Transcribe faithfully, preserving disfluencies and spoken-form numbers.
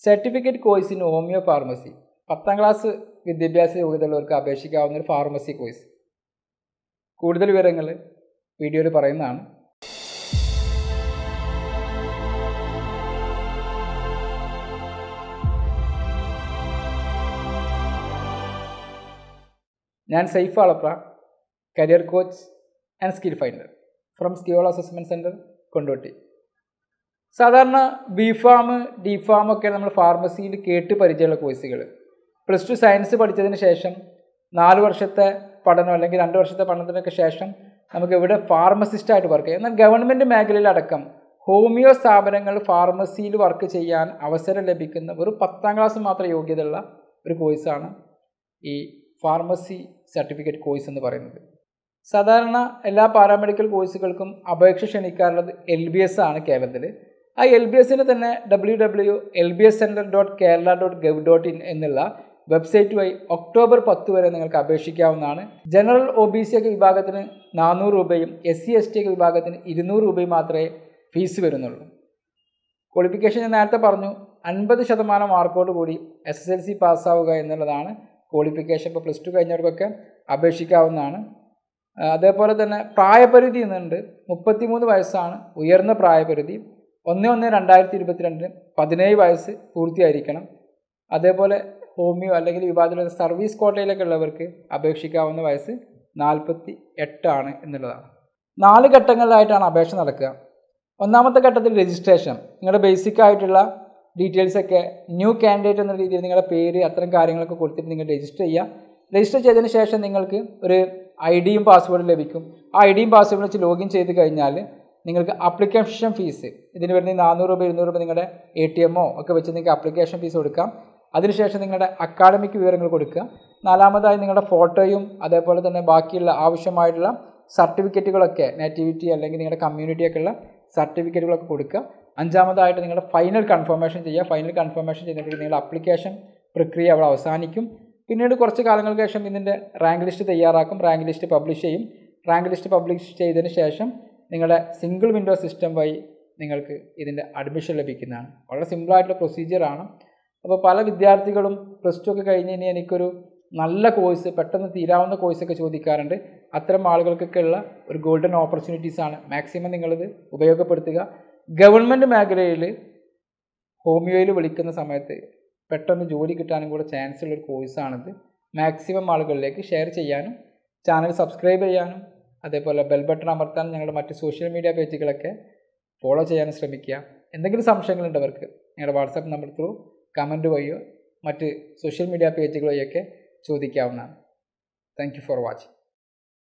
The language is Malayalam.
Certificate course in homeo pharmacy. പത്താം ക്ലാസ് വിദ്യാഭ്യാസ യോഗ്യതയുള്ളവർക്ക് അപേക്ഷിക്കാവുന്ന ഒരു ഫാർമസി കോഴ്സ്. കൂടുതൽ വിവരങ്ങൾ വീഡിയോയിൽ പറയുന്നതാണ്. ഞാൻ Saif Valapra, career coach and skill finder from Skiolo assessment centre, Kondotty. സാധാരണ ബി ഫാം, ഡി ഫാം ഒക്കെ നമ്മൾ ഫാർമസിയിൽ കേട്ട് പരിചയമുള്ള കോഴ്സുകൾ. പ്ലസ് ടു സയൻസ് പഠിച്ചതിന് ശേഷം നാല് വർഷത്തെ പഠനം അല്ലെങ്കിൽ രണ്ട് വർഷത്തെ പഠനത്തിനൊക്കെ ശേഷം നമുക്ക് ഇവിടെ ഫാർമസിസ്റ്റായിട്ട് വർക്ക് ചെയ്യാം. എന്നാൽ ഗവൺമെൻറ് മേഖലയിലടക്കം ഹോമിയോ സ്ഥാപനങ്ങൾ ഫാർമസിയിൽ വർക്ക് ചെയ്യാൻ അവസരം ലഭിക്കുന്ന ഒരു പത്താം ക്ലാസ് മാത്രം യോഗ്യതയുള്ള ഒരു കോഴ്സാണ് ഈ ഫാർമസി സർട്ടിഫിക്കറ്റ് കോഴ്സ് എന്ന് പറയുന്നത്. സാധാരണ എല്ലാ പാരാമെഡിക്കൽ കോഴ്സുകൾക്കും അപേക്ഷ ക്ഷണിക്കാറുള്ളത് എൽ ബി എസ് ആണ് കേരളത്തിൽ. ആ എൽ ബി എസിന് തന്നെ W W L B S centre dot Kerala dot gov dot in എന്നുള്ള വെബ്സൈറ്റ് വഴി ഒക്ടോബർ പത്ത് വരെ നിങ്ങൾക്ക് അപേക്ഷിക്കാവുന്നതാണ്. ജനറൽ ഒ ബി സി ഒക്കെ വിഭാഗത്തിന് നാനൂറ് രൂപയും എസ് സി എസ് ടി ഒക്കെ വിഭാഗത്തിന് ഇരുന്നൂറ് രൂപയും മാത്രമേ ഫീസ് വരുന്നുള്ളൂ. ക്വാളിഫിക്കേഷൻ ഞാൻ നേരത്തെ പറഞ്ഞു, അൻപത് ശതമാനം മാർക്കോട് കൂടി എസ് എസ് എൽ സി പാസ്സാവുക എന്നുള്ളതാണ് ക്വാളിഫിക്കേഷൻ. ഇപ്പോൾ പ്ലസ് ടു കഴിഞ്ഞവർക്കൊക്കെ അപേക്ഷിക്കാവുന്നതാണ്. അതേപോലെ തന്നെ പ്രായപരിധി എന്നുണ്ട്. മുപ്പത്തിമൂന്ന് വയസ്സാണ് ഉയർന്ന പ്രായപരിധി. ഒന്ന് ഒന്ന് രണ്ടായിരത്തി ഇരുപത്തിരണ്ടിന് പതിനേഴ് വയസ്സ് പൂർത്തിയായിരിക്കണം. അതേപോലെ ഹോമിയോ അല്ലെങ്കിൽ വിഭാഗത്തിലുള്ള സർവീസ് കോട്ടയിലൊക്കെ ഉള്ളവർക്ക് അപേക്ഷിക്കാവുന്ന വയസ്സ് നാൽപ്പത്തി എട്ടാണ് എന്നുള്ളതാണ്. നാല് ഘട്ടങ്ങളിലായിട്ടാണ് അപേക്ഷ നടക്കുക. ഒന്നാമത്തെ ഘട്ടത്തിൽ രജിസ്ട്രേഷൻ. നിങ്ങളുടെ ബേസിക് ആയിട്ടുള്ള ഡീറ്റെയിൽസൊക്കെ ന്യൂ കാൻഡിഡേറ്റ് എന്ന രീതിയിൽ നിങ്ങളുടെ പേര് അത്തരം കാര്യങ്ങളൊക്കെ കൊടുത്തിട്ട് നിങ്ങൾ രജിസ്റ്റർ ചെയ്യുക. രജിസ്റ്റർ ചെയ്തതിന് ശേഷം നിങ്ങൾക്ക് ഒരു ഐ ഡിയും പാസ്വേഡും ലഭിക്കും. ആ ഐ ഡിയും പാസ്വേഡും വെച്ച് ലോഗിൻ ചെയ്ത് കഴിഞ്ഞാൽ നിങ്ങൾക്ക് ആപ്ലിക്കേഷൻ ഫീസ് ഇതിന് വേണ്ടി നാനൂറ് രൂപ ഇരുന്നൂറ് രൂപ നിങ്ങളുടെ എ ടി എമ്മോ ഒക്കെ വെച്ച് നിങ്ങൾക്ക് ആപ്ലിക്കേഷൻ ഫീസ് കൊടുക്കാം. അതിനുശേഷം നിങ്ങളുടെ അക്കാഡമിക് വിവരങ്ങൾ കൊടുക്കുക. നാലാമതായി നിങ്ങളുടെ ഫോട്ടോയും അതേപോലെ തന്നെ ബാക്കിയുള്ള ആവശ്യമായിട്ടുള്ള സർട്ടിഫിക്കറ്റുകളൊക്കെ നേറ്റിവിറ്റി അല്ലെങ്കിൽ നിങ്ങളുടെ കമ്മ്യൂണിറ്റിയൊക്കെ ഉള്ള സർട്ടിഫിക്കറ്റുകളൊക്കെ കൊടുക്കുക. അഞ്ചാമതായിട്ട് നിങ്ങളുടെ ഫൈനൽ കൺഫർമേഷൻ ചെയ്യുക. ഫൈനൽ കൺഫർമേഷൻ ചെയ്തിട്ട് നിങ്ങളുടെ ആപ്ലിക്കേഷൻ പ്രക്രിയ അവിടെ അവസാനിക്കും. പിന്നീട് കുറച്ച് കാലങ്ങൾക്ക് ശേഷം ഇതിൻ്റെ റാങ്ക് ലിസ്റ്റ് തയ്യാറാക്കും. റാങ്ക് ലിസ്റ്റ് പബ്ലിഷ് ചെയ്യും. റാങ്ക് ലിസ്റ്റ് പബ്ലിഷ് ചെയ്തതിന് ശേഷം നിങ്ങളുടെ സിംഗിൾ വിൻഡോ സിസ്റ്റം വഴി നിങ്ങൾക്ക് ഇതിൻ്റെ അഡ്മിഷൻ ലഭിക്കുന്നതാണ്. വളരെ സിമ്പിളായിട്ടുള്ള പ്രൊസീജിയറാണ്. അപ്പോൾ പല വിദ്യാർത്ഥികളും പ്ലസ് ടു ഒക്കെ കഴിഞ്ഞ് ഇനി എനിക്കൊരു നല്ല കോഴ്സ്, പെട്ടെന്ന് തീരാവുന്ന കോഴ്സൊക്കെ ചോദിക്കാറുണ്ട്. അത്തരം ആളുകൾക്കൊക്കെ ഉള്ള ഒരു ഗോൾഡൻ ഓപ്പർച്യൂണിറ്റീസാണ്. മാക്സിമം നിങ്ങളിത് ഉപയോഗപ്പെടുത്തുക. ഗവൺമെൻറ് മേഖലയിൽ ഹോമിയോയിൽ വിളിക്കുന്ന സമയത്ത് പെട്ടെന്ന് ജോലി കിട്ടാനും കൂടെ ചാൻസ് ഉള്ളൊരു കോഴ്സാണിത്. മാക്സിമം ആളുകളിലേക്ക് ഷെയർ ചെയ്യാനും ചാനൽ സബ്സ്ക്രൈബ് ചെയ്യാനും അതേപോലെ ബെൽ ബട്ടൺ അമർത്താനും ഞങ്ങളുടെ മറ്റ് സോഷ്യൽ മീഡിയ പേജുകളൊക്കെ ഫോളോ ചെയ്യാനും ശ്രമിക്കുക. എന്തെങ്കിലും സംശയങ്ങളുണ്ടവർക്ക് ഞങ്ങളുടെ വാട്സാപ്പ് നമ്പർ ത്രൂ കമൻറ്റ് വഴിയോ മറ്റ് സോഷ്യൽ മീഡിയ പേജുകൾ വഴിയൊക്കെ ചോദിക്കാവുന്നതാണ്. Thank you for watching.